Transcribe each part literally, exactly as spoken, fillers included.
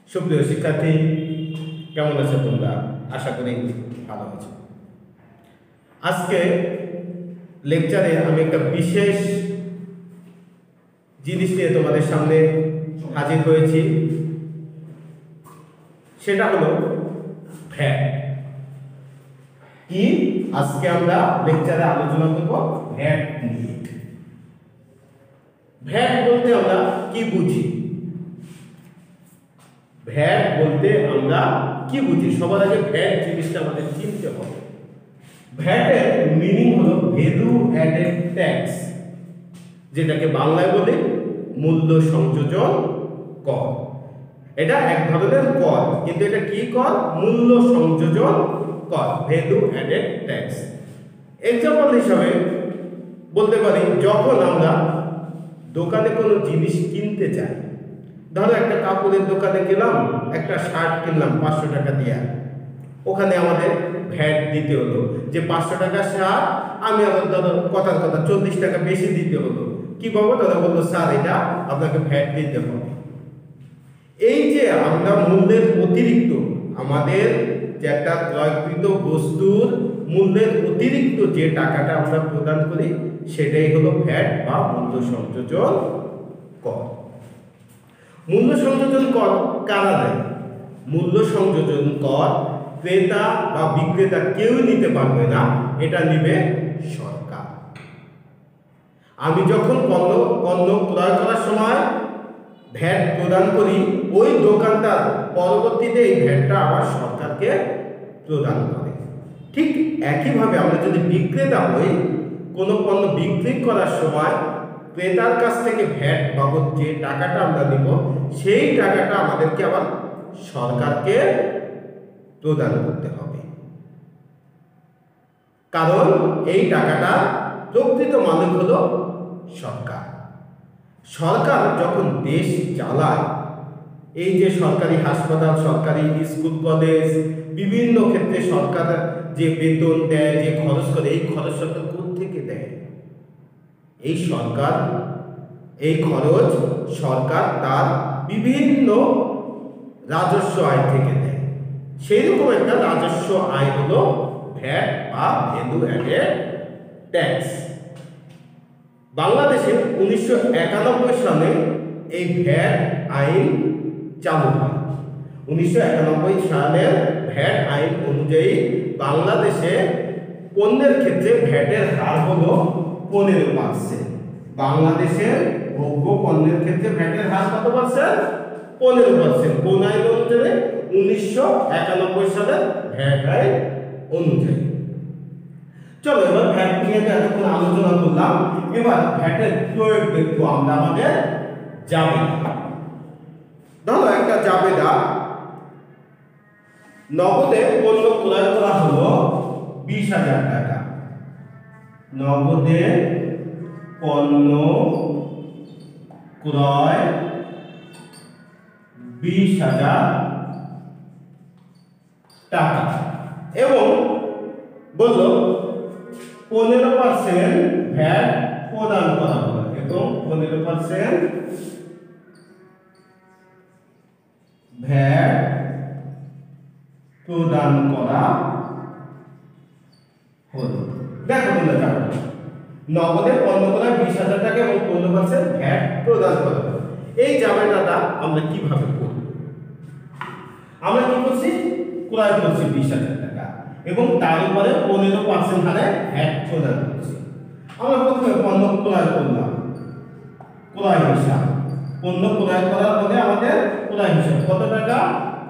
সুপ্রিয় শিক্ষার্থী, কেমন আছো তোমরা? আশা করি ভালো আছো। আজকে লেকচারে আমি একটা বিশেষ জিনিস নিয়ে তোমাদের সামনে হাজির হয়েছি। সেটা হলো ভ্যাট। কি আজকে আমরা লেকচারে আলোচনা করব ভ্যাট নিয়ে। ভ্যাট বলতে আমরা কি বুঝি? ভ্যাট বলতে আমরা কি বুঝি সবার আগে ভ্যাট জিনিসটা আমাদের চিনতে হবে। ভ্যাটের মিনিং হলো ভ্যালু অ্যাডেড ট্যাক্স, যেটাকে বাংলায় বলে মূল্য সংযোজন কর। এটা এক ধরনের কর, কিন্তু এটা কি কর? মূল্য সংযোজন কর, ভ্যালু অ্যাডেড ট্যাক্স। এক্সাম্পল হিসাবে বলতে পারি, যখন আমরা দোকানে কোনো জিনিস কিনতে চাই, ধরো একটা কাপড়ের দোকানে গেলাম, একটা শার্ট কিনলাম পাঁচশো টাকা দিয়ে, ওখানে আমাদের ভ্যাট দিতে হলো। যে পাঁচশো টাকা শার্ট, আমি আবার ধরো কথার কথা চল্লিশ টাকা বেশি দিতে হলো। কি বলবো? তারা বললো, স্যার এটা আপনাকে ভ্যাট দিতে হবে। এই যে আমরা মূল্যের অতিরিক্ত, আমাদের যে একটা ক্রয়কৃত বস্তুর মূল্যের অতিরিক্ত যে টাকাটা আমরা প্রদান করি, সেটাই হলো ভ্যাট বা মূল্য সংযোজন কর। মূল্য সংযোজন কর কারা দেয়? মূল্য সংযোজন কর ক্রেতা বা বিক্রেতা কেউ নিতে পারবে না, এটা নিবে সরকার। আমি যখন পণ্য পণ্য ক্রয় করার সময় ভ্যাট প্রদান করি, ওই দোকানদার পরবর্তীতে এই ভ্যাটটা আবার সরকারকে প্রদান করে। ঠিক একইভাবে আমরা যদি বিক্রেতা হই, কোনো পণ্য বিক্রি করার সময় ক্রেতার কাছ থেকে ভ্যাট বাবদ যে টাকাটা আমরা নিব, সেই টাকাটা আমাদেরকে আবার সরকারকে প্রদান করতে হবে। কারণ এই টাকাটা প্রকৃত মালিক হলো সরকার। সরকার যখন দেশ চালায়, এই যে সরকারি হাসপাতাল, সরকারি স্কুল কলেজ, বিভিন্ন ক্ষেত্রে সরকার যে বেতন দেয়, যে খরচ করে, এই খরচ সরকার কোত্থেকে দেয়? এই সরকার এই খরচ সরকার তার বিভিন্ন রাজস্ব আয় থেকে দেয়। সেই রকম একটা রাজস্ব আয় হলো ভ্যাট বা ভ্যালু অ্যাডেড ট্যাক্স। বাংলাদেশে উনিশশো একানব্বই সালে এই ভ্যাট আইন চালু হয়। উনিশশো একানব্বই সালের ভ্যাট আইন অনুযায়ী বাংলাদেশে পণ্যের ক্ষেত্রে ভ্যাটের হার হলো পনেরো পার্সেন্ট। বাংলাদেশের ভোগ্য পণ্যের ক্ষেত্রে ভ্যাটের হার কত পার্সেন্ট? পনেরো পার্সেন্ট। কোন আইন অনুযায়ী? উনিশশো একানব্বই সালের ভ্যাট আইন অনুযায়ী। চলো এবার ভ্যাট নিয়ে এতক্ষণ আলোচনা করলাম, এবার ভ্যাটের প্রয়োগ দেখবো আমরা আমাদের জাবেদা। ধরো একটা জাবেদা, নগদে পণ্য ক্রয় করা হলো বিশ হাজার টাকা। নগদে পণ্য ক্রয় বিশ হাজার টাকা এবং বললো পনেরো পার্সেন্ট ভ্যাট প্রদান করা হলো এবং পনেরো পার্সেন্ট ভ্যাট প্রদান করা হলো। দেখো তোমরা, নগদে পণ্য ক্রয় বিশ হাজার টাকা এবং পনেরো পার্সেন্ট ভ্যাট প্রদান করা হলো। এই জাবেদাটা আমরা কিভাবে করব? আমরা কি করছি? ক্রয় করছি বিশ হাজার টাকা এবং তার উপরে পনেরো পার্সেন্ট হারে ভ্যাট প্রদান করছি। আমরা প্রথমে পণ্য ক্রয় করলাম, ক্রয় হিসাব। পণ্য ক্রয় করার পরে আমাদের ক্রয় হিসাব কত টাকা?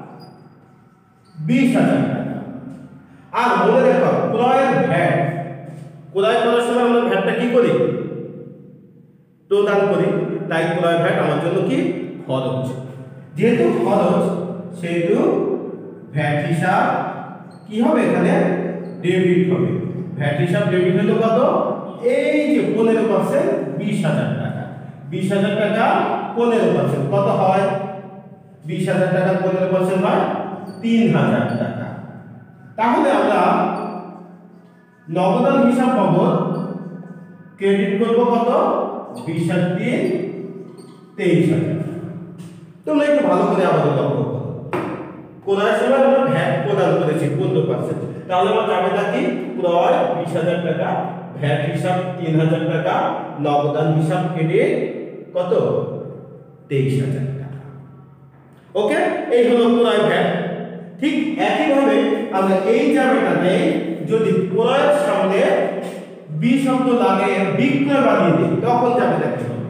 বিশ হাজার টাকা। আর মনে রাখো, ক্রয়ের ভ্যাট, ক্রয় করার সময় আমরা ভ্যাটটা কি করি? প্রদান করি। তাই ক্রয় ভ্যাট আমার জন্য কি? খরচ। যেহেতু খরচ, সেহেতু ভ্যাট হিসাব কি হবে? এখানে ডেবিট হবে। ভ্যাট হিসাব ডেবিট হলো কত? এই যে পনেরো পার্সেন্ট, বিশ হাজার টাকা। বিশ হাজার টাকা পনেরো পার্সেন্ট কত হয়? বিশ হাজার টাকা পনেরো পার্সেন্ট হয় তিন হাজার টাকা। তাহলে আমরা নগদান হিসাব বাবদ ক্রেডিট করবো কত? বিশ আর তিন তেইশ হাজার। তোমরা একটু ভালো করে আমাদের লক্ষ্য করো। ক্রয়ের সময় আমরা ভ্যাট প্রদান করেছি পনেরো পার্সেন্ট, তাহলে আমার জাবেদা কি ক্রয় বিশ হাজার টাকা, ভ্যাট হিসাব তিন হাজার টাকা, নগদান হিসাব ক্রেডিট কত তেইশ হাজার টাকা। ওকে, এই হলো ক্রয় ভ্যাট। ঠিক একইভাবে আমরা এই জাবেদাতে যদি ক্রয়ের সামনে বি শব্দ লাগে বিক্রয় বানিয়ে দিই তখন জাবেদা কি হবে?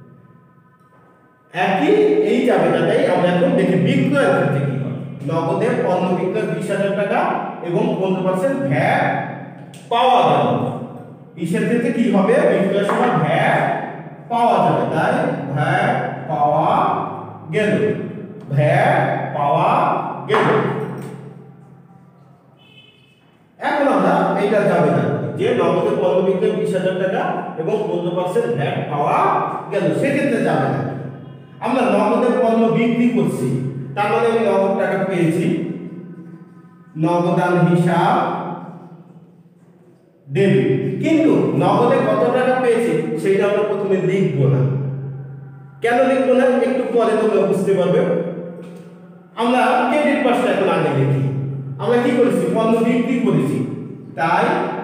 একই এই জাবেদাতে আমরা এখন দেখি বিক্রয়ের ক্ষেত্রে কি হয়। নগদে পণ্য বিক্রয় বিশ হাজার টাকা এবং পনেরো পার্সেন্ট ভ্যাট পাওয়া গেল, ইসের ক্ষেত্রে কি হবে? বিক্রয়ের সময় ভ্যাট পাওয়া যাবে, তাই ভ্যাট পাওয়া গেল, ভ্যাট পাওয়া গেল। এখন আমরা এইটা জাবেদা যে নগদে পণ্য বিক্রয় বিশ হাজার টাকা এবং পনেরো পার্সেন্ট ভ্যাট পাওয়া গেল, সেক্ষেত্রে জাবেদা আমরা নগদে পণ্য বিক্রি করছি, তার মানে আমি নগদ টাকা পেয়েছি, নগদান হিসাব ডেবিট। কিন্তু নগদে কত টাকা পেয়েছি সেটা আমরা প্রথমে লিখবো না। কেন লিখবো না একটু পরে তোমরা বুঝতে পারবে। আমরা ক্রেডিট পাশটা এখন আগে লিখি। আমরা কি করেছি? পণ্য বিক্রি করেছি, তাই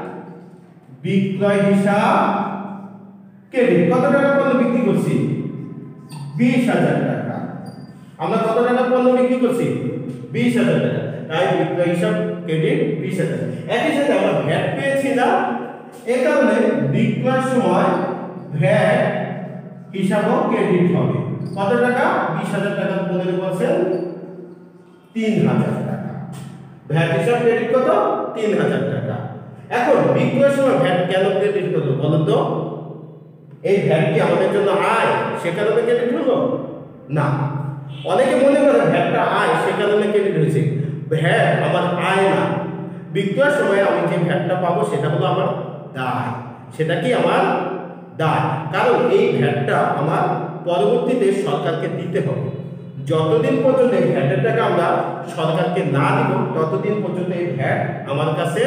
বিক্রয় হিসাব ক্রেডিট। কত টাকা পণ্য বিক্রি করছি? বিশ হাজার টাকা। আমরা কত টাকা পণ্য বিক্রি করছি? বিশ হাজার টাকা, তাই বিক্রয় হিসাব ক্রেডিট বিশ হাজার। একই সাথে আমরা ভ্যাট পেয়েছি না, এই কারণে বিক্রয়ের সময় ভ্যাট হিসাবও ক্রেডিট হবে। কত টাকা? বিশ হাজার টাকা পনেরো পার্সেন্ট তিন হাজার টাকা। ভ্যাট হিসাব ক্রেডিট কত? তিন হাজার টাকা। এখন বিক্রয়ের সময় ভ্যাট কেন ক্রেডিট হলো বলুন তো? এই ভ্যাট কি আমাদের জন্য আয় সে কারণে ক্রেডিট হলো? না। অনেকে মনে করে ভ্যাটটা আয় সে কারণে ক্রেডিট হয়েছে। ভ্যাট আমার আয় না, বিক্রয়ের সময় আমি যে ভ্যাটটা পাবো সেটা হলো আমার দায়। সেটা কি আমার দায়, কারণ এই ভ্যাটটা আমার পরবর্তীতে সরকারকে দিতে হবে। যতদিন পর্যন্ত এই ভ্যাটের টাকা আমরা সরকারকে না দিব ততদিন পর্যন্ত এই ভ্যাট আমার কাছে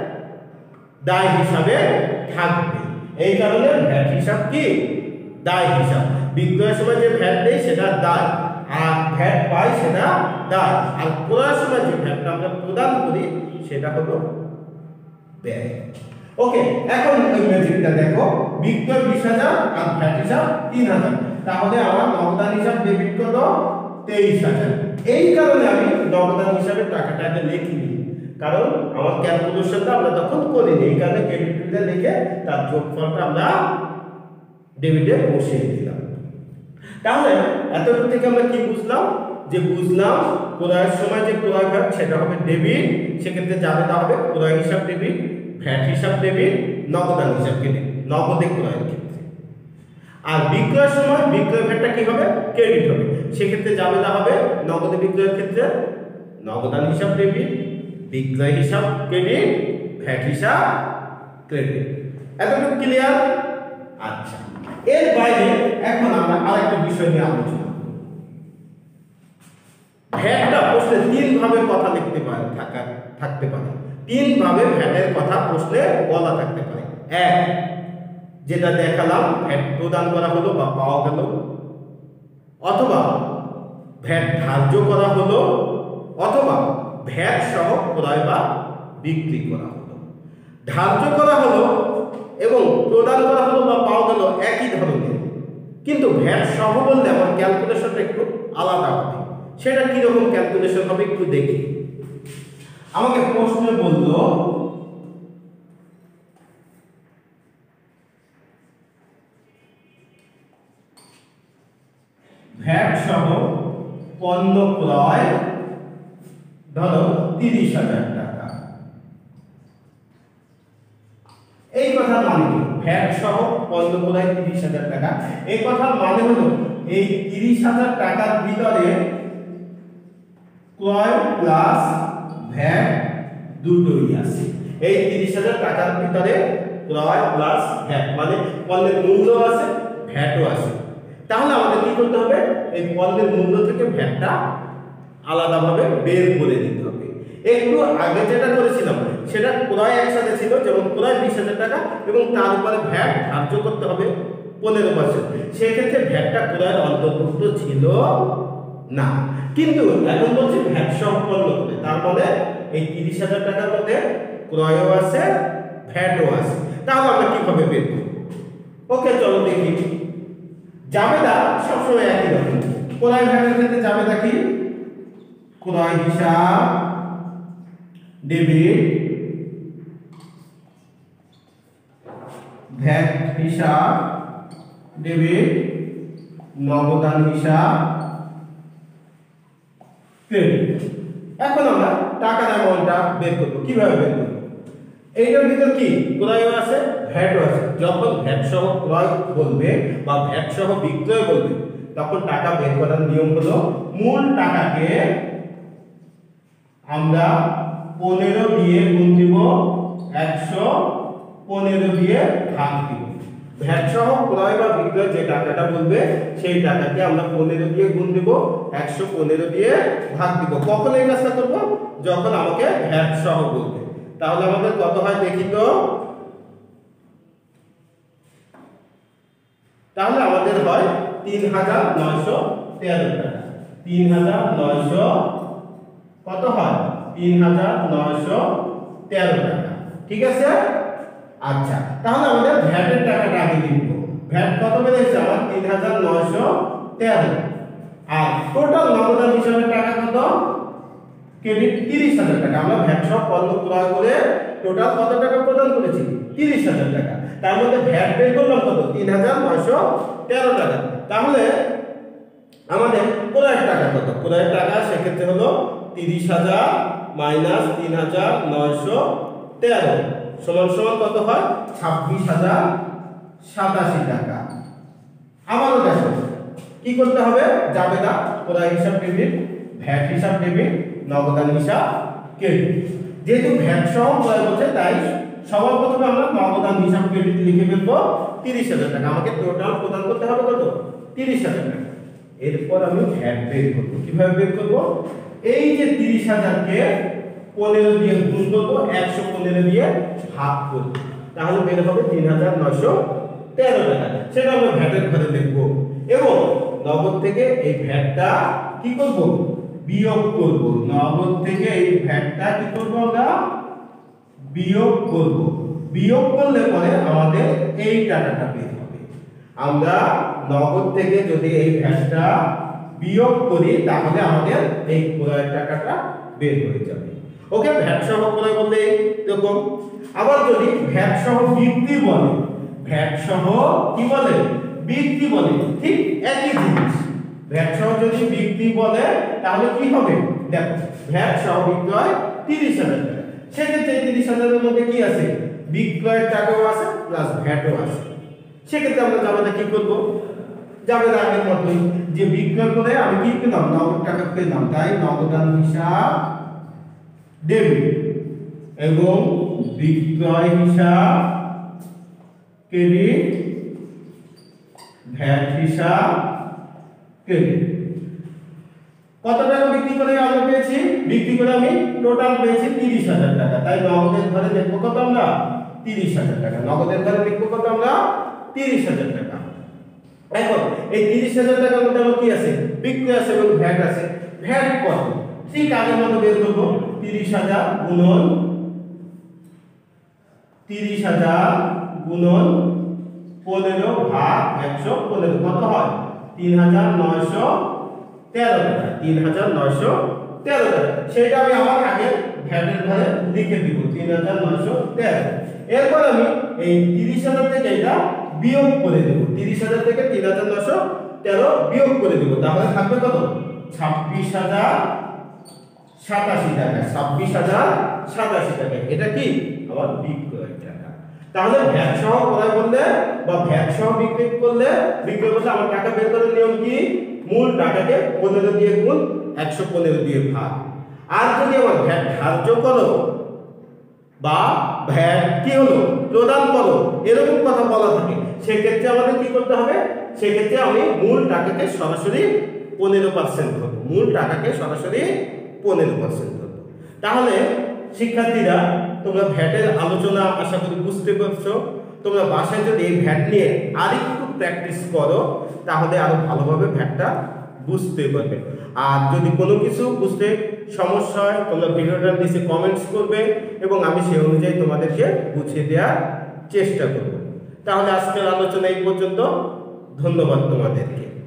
দায় হিসাবে থাকবে। এই কারণে ভ্যাট হিসাব কি দায় হিসাব। বিক্রয়ের সময় যে ভ্যাট দেই সেটা দায়, আর ভ্যাট পাই সেটা দায়, আর ক্রয়ের সময় যে ভ্যাটটা আমরা প্রদান করি সেটা হলো ব্যয়। ওকে, এখন ওই ম্যাজিকটা দেখো, বিক্রয় বিশ হাজার আর ভ্যাট হিসাব তিন হাজার, তাহলে আমার নগদান হিসাব ডেবিট কত? তেইশ হাজার। এই কারণে আমি নগদান হিসাবে টাকাটা আগে লিখিনি, কারণ আমার ক্যালকুলেশনটা আমরা তখন করিনি। এই কারণে ক্রেডিটটা লিখে তার যোগফলটা আমরা ডেবিটে বসিয়ে দিলাম। তাহলে এতটুকু থেকে আমরা কি বুঝলাম? যে বুঝলাম ক্রয়ের সময় যে ক্রয় ভ্যাট সেটা হবে ডেবিট, সেক্ষেত্রে জাবেদা হবে ক্রয় হিসাব ডেবিট, ভ্যাট হিসাব ডেবিট, নগদান হিসাব ক্রেডিট, নগদে ক্রয়ের ক্ষেত্রে। আর বিক্রয়ের সময় বিক্রয় ভ্যাটটা কি হবে? ক্রেডিট হবে, সেক্ষেত্রে জাবেদা হবে নগদে বিক্রয়ের ক্ষেত্রে নগদান হিসাব ডেবিট, বিক্রয় হিসাব ক্রেডিট, ভ্যাট হিসাব ক্রেডিট। এতটুকু ক্লিয়ার? আচ্ছা, এর বাইরে এখন আমরা আরেকটা বিষয় নিয়ে আলোচনা করব। ভ্যাটটা প্রশ্নে তিন ভাবে কথা লিখতে পারে থাকা থাকতে পারে তিন ভাবে ভ্যাটের কথা প্রশ্নে বলা থাকতে পারে। এক, যেটা দেখালাম ভ্যাট প্রদান করা হলো বা পাওয়া গেল, অথবা ভ্যাট ধার্য করা হলো, অথবা ভ্যাট সহ ক্রয় বা বিক্রি করা হলো। ধার্য করা হলো এবং প্রদান করা হলো বা পাওয়া গেল একই ধরনের, কিন্তু ভ্যাট সহ বললে আমার ক্যালকুলেশনটা একটু আলাদা হবে। সেটা কিরকম ক্যালকুলেশন হবে একটু দেখি। আমাকে প্রশ্নে বলল ভ্যাট সহ পণ্য ক্রয় ধরো তিরিশ হাজার টাকা। এই কথার মানে কি? ভ্যাট সহ পণ্য ক্রয় তিরিশ হাজার টাকা। এই কথার মানে হলো এই তিরিশ হাজার টাকার ভিতরে ক্রয় প্লাস ভ্যাট দুটোই আছে। এই তিরিশ হাজার টাকার ভিতরে ক্রয় প্লাস ভ্যাট মানে পণ্যের মূল্য আছে, ভ্যাটও আছে। তাহলে আমাদের কি করতে হবে? এই পণ্যের মূল্য থেকে ভ্যাটটা আলাদাভাবে বের করে দিতে হবে। একটু আগে যেটা করেছিলাম সেটা ক্রয় একসাথে ছিল, যেমন ক্রয় বিশ হাজার টাকা এবং তার উপরে ভ্যাট ধার্য করতে হবে পনেরো পার্সেন্ট। সেক্ষেত্রে ভ্যাটটা ক্রয়ের অন্তর্ভুক্ত ছিল না, কিন্তু এখন বলছি ভ্যাট সহ পণ্য করে, তার মানে এই তিরিশ হাজার টাকার মধ্যে ক্রয়ও আছে ভ্যাটও আছে। তাহলে আমরা কিভাবে বের করব? ওকে চলো দেখি। জাবেদা সবসময় একই রকম। ক্রয় ভ্যাটের ক্ষেত্রে জাবেদা কি? ক্রয় হিসাব ডেবিট, ভ্যাট হিসাব ডেবিট, নগদান হিসাব ক্রেডিট। এখন আমরা টাকার অ্যামাউন্টটা বের করব। কিভাবে বের করব? এইটার ভিতর কি ক্রয়ও আছে ভ্যাটও আছে। যখন ভ্যাট সহ ক্রয় বলবে বা ভ্যাট সহ বিক্রয় বলবে তখন টাকা বের করার নিয়ম হলো মূল টাকাকে আমরা পনেরো দিয়ে গুণ দিব, একশো পনেরো দিয়ে ভাগ দিব। ভ্যাট সহ ক্রয় বা বিক্রয় যে টাকাটা বলবে সেই টাকাকে আমরা পনেরো দিয়ে গুণ দিব, একশো পনেরো দিয়ে ভাগ দিব। কখন এই কাজটা করব? যখন আমাকে ভ্যাট সহ বলবে। তাহলে আমাদের কত হয় দেখি তো। তাহলে আমাদের হয় তিন হাজার নয়শো তেরো টাকা। তিন হাজার নয়শো কত হয়? তিন হাজার নয়শো তেরো টাকা। ঠিক আছে? আচ্ছা, তাহলে আমাদের ভ্যাটের টাকাটা আগে লিখব। ভ্যাট কত বেড়েছে? আমার তিন হাজার নয়শো তেরো। আর টোটাল নগদান হিসাবে টাকা কত? ক্রেডিট তিরিশ হাজার টাকা। আমরা ভ্যাট সহ পণ্য ক্রয় করে টোটাল কত টাকা প্রদান করেছি? তিরিশ হাজার টাকা। তার মধ্যে ভ্যাট বের করলাম কত? তিন হাজার নয়শো তেরো টাকা। তাহলে আমাদের ক্রয়ের টাকা কত? ক্রয়ের টাকা সেক্ষেত্রে হলো তিরিশ হাজার মাইনাস তিন হাজার নয়শো তেরো সমান সমান কত হয়? ছাব্বিশ হাজার সাতাশি টাকা। আবারও দেখো কি করতে হবে? জাবেদা ক্রয় হিসাব ডেবিট, ভ্যাট হিসাব ডেবিট, নগদান হিসাব ক্রেডিট। যেহেতু ভ্যাট সহ ক্রয় বলছে তাই সবার প্রথমে আমরা নগদান হিসাব ক্রেডিট লিখে ফেলবো তিরিশ হাজার টাকা। আমাকে টোটাল প্রদান করতে হবে কত? তিরিশ হাজার টাকা। এরপর আমি ভ্যাট বের করবো। কিভাবে বের করবো? এই যে তিরিশ হাজারকে পনেরো দিয়ে গুণ করবো, একশো পনেরো দিয়ে ভাগ করবো, তাহলে বের হবে তিন হাজার নয়শো তেরো টাকা। সেটা আমরা ভ্যাটের ঘরে লিখবো এবং নগদ থেকে এই ভ্যাটটা কি করব? বিয়োগ করব। নগদ থেকে এই ভ্যাটটা কি করব? আমরা বিয়োগ করব। বিয়োগ করলে পরে আমাদের এই টাকাটা বের হবে। আমরা নগদ থেকে যদি এই ভ্যাটটা বিয়োগ করি তাহলে আমাদের এই ক্রয়ের টাকাটা বের হয়ে যাবে। ওকে, ভ্যাট সহ ক্রয় বলতে এরকম। আবার যদি ভ্যাট সহ বিক্রি বলে, ভ্যাট সহ কি বলে? বিক্রি বলে, ঠিক একই জিনিস। ভ্যাট সহ যদি বিক্রি বলে তাহলে কি হবে? দেখো, ভ্যাট সহ বিক্রয় তিরিশ হাজার টাকা। সেক্ষেত্রে তিরিশ হাজারের মধ্যে কি আছে? বিক্রয়ের টাকাও আছে প্লাস ভ্যাটও আছে। সেক্ষেত্রে আমরা জাবেদা কি করবো? জাবেদা আগের মতোই, যে বিক্রয় করে আমি কি পেলাম? নগদ টাকা পেলাম, তাই নগদান হিসাব ডেবিট এবং বিক্রয় হিসাব ক্রেডিট, ভ্যাট হিসাব ক্রেডিট। কত টাকা বিক্রি করে আমরা পেয়েছি? বিক্রি করে আমি টোটাল পেয়েছি তিরিশ হাজার টাকা। তাই নগদের ঘরে দেখবো কত? আমরা তিরিশ হাজার টাকা। নগদের ঘরে দেখবো কত? আমরা তিরিশ হাজার টাকা। এখন এই তিরিশ হাজার টাকার মধ্যে আমার কি আছে? বিক্রয় আছে এবং ভ্যাট আছে। ভ্যাট কত? ঠিক আগের মতো বের করবো। তিরিশ হাজার গুণন তিরিশ হাজার গুণন পনেরো ভাগ একশো পনেরো কত হয়? তিন হাজার নয়শো তেরো টাকা। তিন হাজার নয়শো তেরো টাকা। সেটা আমি আমার আগে ভ্যাটের ঘরে লিখে দিব, তিন হাজার নয়শো তেরো। এরপর আমি এই তিরিশ হাজার থেকে এটা বিয়োগ করে দেব। তিরিশ হাজার থেকে তিন হাজার নয়শো তেরো বিয়োগ করে দেব। তাহলে থাকবে কত? ছাব্বিশ হাজার সাতাশি টাকা। ছাব্বিশ হাজার সাতাশি টাকা। এটা কি? আমার বিক্রয় টাকা। তাহলে ভ্যাট সহ ক্রয় করলে বা ভ্যাট সহ বিক্রি করলে বিক্রয় করলে আমার টাকা বের করার নিয়ম কি? মূল টাকাকে পনেরো দিয়ে গুণ, একশো পনেরো দিয়ে ভাগ। আর যদি আমার ভ্যাট ধার্য করো বা ভ্যাট কি হলো প্রদান করো এরকম কথা বলা থাকে, সেক্ষেত্রে আমাদের কি করতে হবে? সেক্ষেত্রে আমি মূল টাকাকে সরাসরি পনেরো পার্সেন্ট ধরবো। মূল টাকাকে সরাসরি পনেরো পার্সেন্ট ধরবো। তাহলে শিক্ষার্থীরা তোমরা ভ্যাটের আলোচনা আশা করি বুঝতে পারছো। তোমরা বাসায় যদি এই ভ্যাট নিয়ে আরেকটু প্র্যাকটিস করো তাহলে আরো ভালোভাবে ভ্যাটটা বুঝতে পারবে। আর যদি কোনো কিছু বুঝতে সমস্যা হয় তোমরা ভিডিওটার নিচে কমেন্টস করবে এবং আমি সেই অনুযায়ী তোমাদেরকে বুঝিয়ে দেওয়ার চেষ্টা করব। তাহলে আজকের আলোচনা এই পর্যন্ত। ধন্যবাদ তোমাদেরকে।